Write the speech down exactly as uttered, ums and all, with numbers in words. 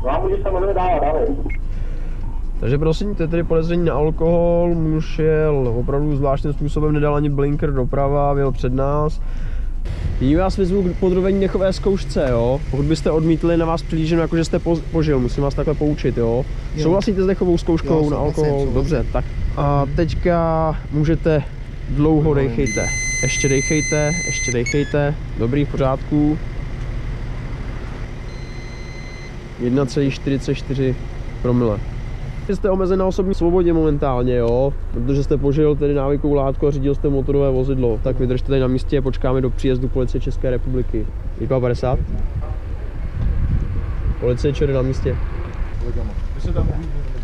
No, můžeš se můžeme dávat, dávej. Takže prosím, to je tedy podezření na alkohol, muž jel opravdu zvláštním způsobem, nedal ani blinker doprava, jel před nás. Nyní vás vyzvu k podrobení dechové zkoušce, jo? Pokud byste odmítli, na vás přilíženo, jako že jste po, požil, musím vás takhle poučit, jo? jo. Souhlasíte s dechovou zkouškou jo, na alkohol? Souhlasím. Dobře, tak. A teďka můžete dlouho dejchejte. Ještě dejchejte, ještě dejchejte. Dobrý, v pořádku. jedna celá čtyřicet čtyři promile. Jste omezen na osobní svobodě momentálně, jo? Protože jste požil tedy návykovou látku a řídil jste motorové vozidlo. Tak vydržte tady na místě a počkáme do příjezdu policie České republiky. jedna padesát. Policie ČR na místě. Vy se tam